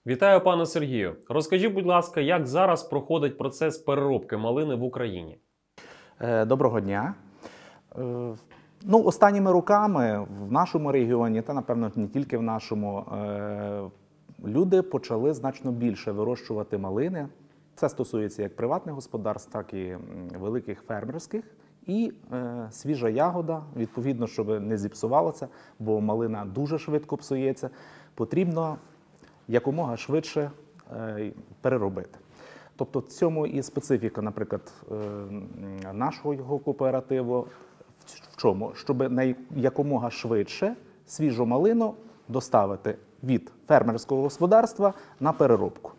Вітаю, пане Сергію. Розкажіть, будь ласка, як зараз проходить процес переробки малини в Україні? Доброго дня. Останніми роками в нашому регіоні, та, напевно, не тільки в нашому, люди почали значно більше вирощувати малини. Це стосується як приватних господарств, так і великих фермерських. І свіжа ягода, відповідно, щоб не зіпсувалося, бо малина дуже швидко псується, потрібно якомога швидше переробити. Тобто в цьому і специфіка, наприклад, нашого кооперативу в чому? Щоб якомога швидше свіжу малину доставити від фермерського господарства на переробку.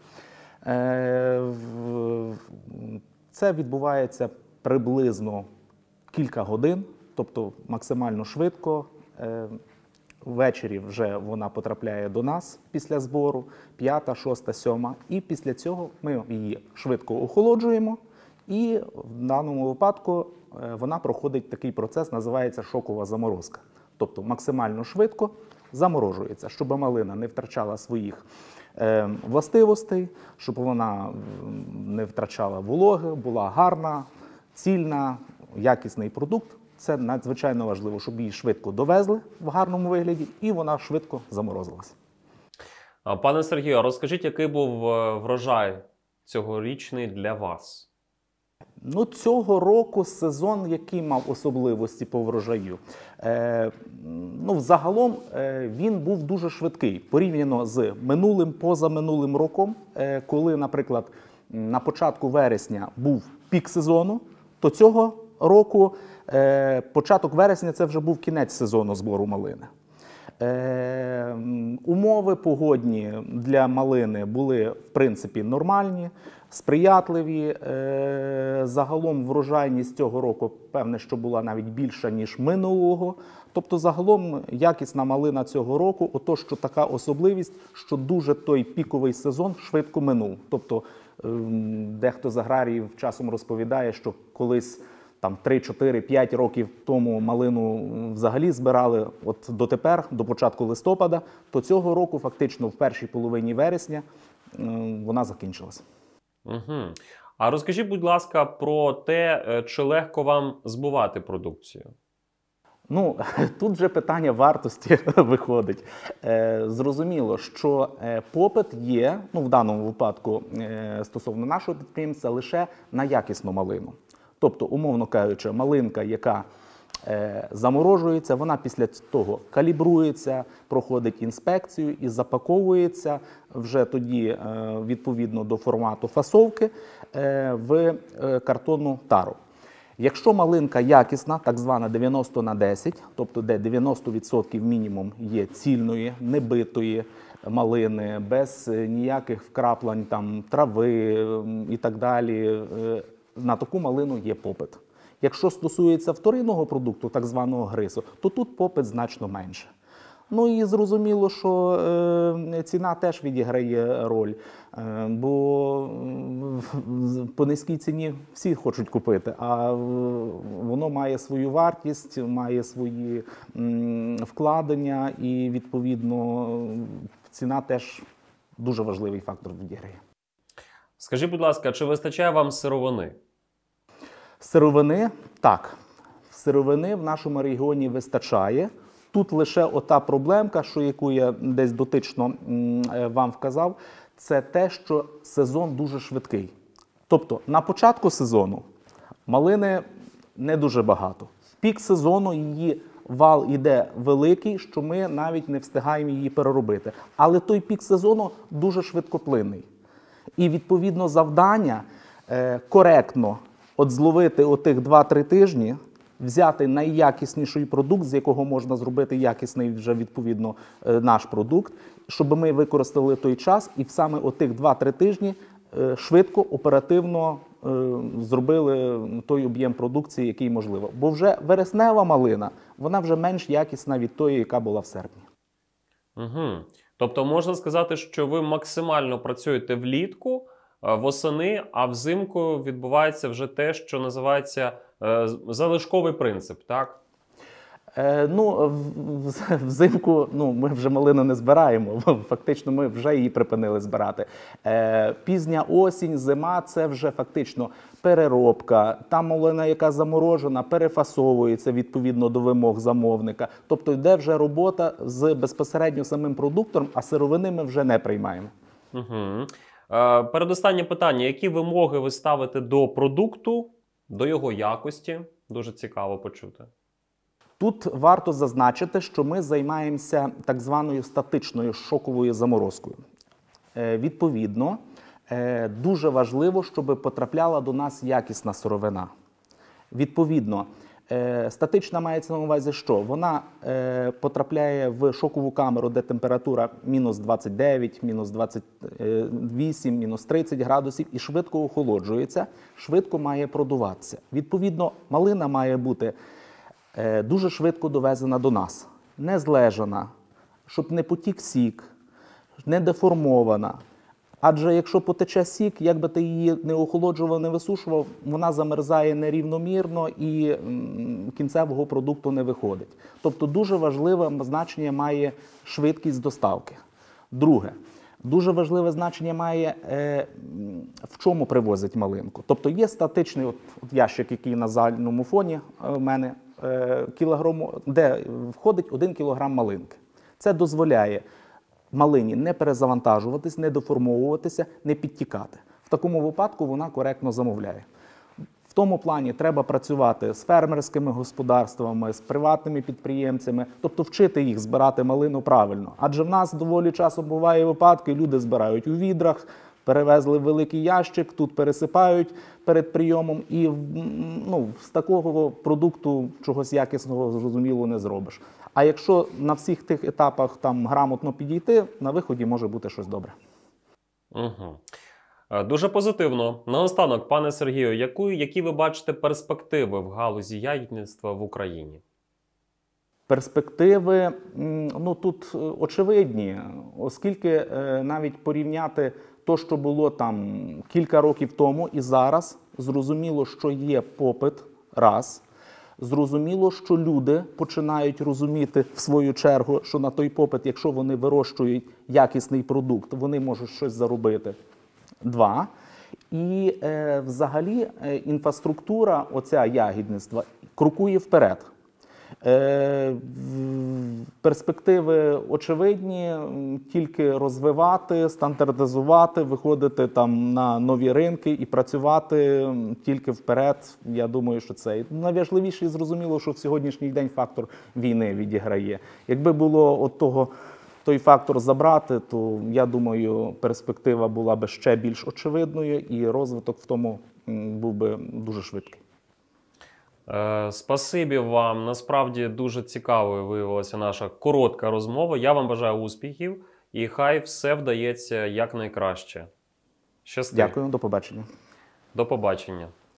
Це відбувається приблизно кілька годин, тобто максимально швидко. Ввечері вже вона потрапляє до нас після збору, 5, 6, 7. І після цього ми її швидко охолоджуємо. І в даному випадку вона проходить такий процес, називається шокова заморозка. Тобто максимально швидко заморожується, щоб малина не втрачала своїх властивостей, щоб вона не втрачала вологи, була гарна, цільна, якісний продукт. Це надзвичайно важливо, щоб її швидко довезли в гарному вигляді і вона швидко заморозилась. Пане Сергію, розкажіть, який був врожай цьогорічний для вас? Цього року сезон, який мав особливості по врожаю. Взагалом він був дуже швидкий, порівняно з минулим, позаминулим роком, коли, наприклад, на початку вересня був пік сезону, то цього року початок вересня – це вже був кінець сезону збору малини. Умови погодні для малини були, в принципі, нормальні, сприятливі. Загалом врожайність цього року, певне, що була навіть більша, ніж минулого. Тобто, загалом, якісна малина цього року, отож, що така особливість, що дуже той піковий сезон швидко минув. Тобто, дехто з аграріїв часом розповідає, що колись 3, 4, 5 років тому малину взагалі збирали дотепер, до початку листопада, то цього року фактично в першій половині вересня вона закінчилась. Угу. А розкажіть, будь ласка, про те, чи легко вам збувати продукцію? Тут вже питання вартості виходить. Зрозуміло, що попит є, в даному випадку стосовно нашого підприємства, лише на якісну малину. Тобто, умовно кажучи, малинка, яка заморожується, вона після того калібрується, проходить інспекцію і запаковується вже тоді відповідно до формату фасовки в картонну тару. Якщо малинка якісна, так звана 90/10, тобто де 90% мінімум є цільної, небитої малини, без ніяких вкраплень трави і так далі, на таку малину є попит. Якщо стосується вторинного продукту, так званого грису, то тут попит значно менше. І зрозуміло, що ціна теж відіграє роль, бо по низькій ціні всі хочуть купити, а воно має свою вартість, має свої вкладення і, відповідно, ціна теж дуже важливий фактор відіграє. Скажіть, будь ласка, чи вистачає вам сировини? Сировини – так. Сировини в нашому регіоні вистачає. Тут лише ота проблемка, яку я десь дотично вам вказав, це те, що сезон дуже швидкий. Тобто на початку сезону малини не дуже багато. В пік сезону її вал іде великий, що ми навіть не встигаємо її переробити. Але той пік сезону дуже швидкоплинний. І, відповідно, завдання коректно зловити отих 2-3 тижні, взяти найякісніший продукт, з якого можна зробити якісний вже, відповідно, наш продукт, щоб ми використали той час і саме отих 2-3 тижні швидко, оперативно зробили той об'єм продукції, який можливо. Бо вже вереснева малина, вона вже менш якісна від тої, яка була в серпні. Угу. Тобто можна сказати, що ви максимально працюєте влітку, восени, а взимку відбувається вже те, що називається залишковий принцип, так? Ну, взимку ми вже малину не збираємо, фактично ми вже її припинили збирати. Пізня осінь, зима – це вже фактично переробка. Та малина, яка заморожена, перефасовується відповідно до вимог замовника. Тобто йде вже робота з безпосередньо самим продуктом, а сировини ми вже не приймаємо. Угу. Передостаннє питання. Які вимоги ви ставите до продукту, до його якості? Дуже цікаво почути. Тут варто зазначити, що ми займаємося так званою статичною шоковою заморозкою. Відповідно, дуже важливо, щоб потрапляла до нас якісна сировина. Відповідно, статична мається на увазі, що вона потрапляє в шокову камеру, де температура мінус 29, мінус 28, мінус 30 градусів і швидко охолоджується, швидко має продуватися. Відповідно, малина має бути дуже швидко довезена до нас, не злежана, щоб не потік сік, не деформована. Адже якщо потече сік, як би ти її не охолоджував, не висушував, вона замерзає нерівномірно і кінцевого продукту не виходить. Тобто дуже важливе значення має швидкість доставки. Друге, дуже важливе значення має, в чому привозять малинку. Тобто є статичний от ящик, який на загальному фоні в мене, де входить 1 кілограм малинки. Це дозволяє малині не перезавантажуватись, не деформовуватися, не підтікати. В такому випадку вона коректно замовляє. В тому плані треба працювати з фермерськими господарствами, з приватними підприємцями, тобто вчити їх збирати малину правильно. Адже в нас доволі часто буває випадки, люди збирають у відрах, перевезли в великий ящик, тут пересипають перед прийомом і з такого продукту чогось якісного, зрозуміло, не зробиш. А якщо на всіх тих етапах там грамотно підійти, на виході може бути щось добре. Угу. Дуже позитивно. Наостанок, пане Сергію, які ви бачите перспективи в галузі ягідництва в Україні? Перспективи, тут очевидні, оскільки навіть порівняти те, що було там кілька років тому і зараз, зрозуміло, що є попит, раз. Зрозуміло, що люди починають розуміти в свою чергу, що на той попит, якщо вони вирощують якісний продукт, вони можуть щось заробити. Два. І взагалі інфраструктура оця ягідництва крокує вперед. Перспективи очевидні, тільки розвивати, стандартизувати, виходити там на нові ринки і працювати тільки вперед. Я думаю, що це найважливіше і зрозуміло, що в сьогоднішній день фактор війни відіграє. Якби було той фактор забрати, то, я думаю, перспектива була б ще більш очевидною і розвиток в тому був би дуже швидкий. Спасибі вам. Насправді дуже цікавою виявилася наша коротка розмова. Я вам бажаю успіхів і хай все вдається якнайкраще. Щасти. Дякую, до побачення. До побачення.